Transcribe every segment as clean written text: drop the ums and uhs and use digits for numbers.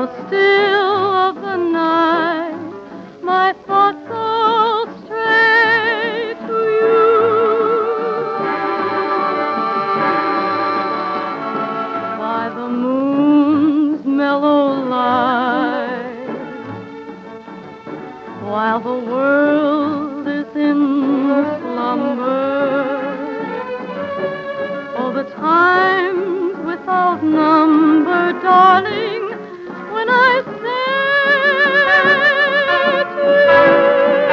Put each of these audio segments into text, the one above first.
the still of the night, my thoughts all stray to you. By the moon's mellow light, while the world is in slumber, oh, the times without number, darling, when I say to you,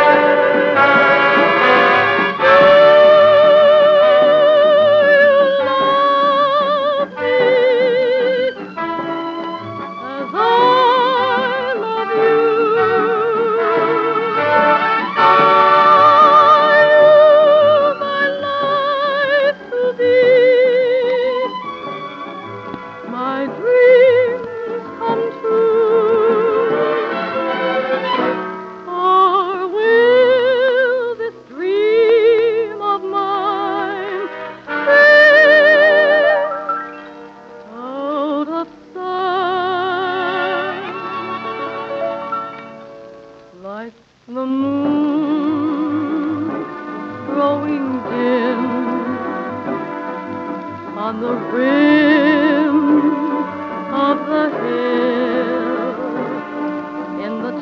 the moon growing dim on the rim of the hill, in the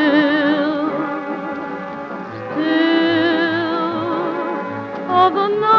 chill, still of the night.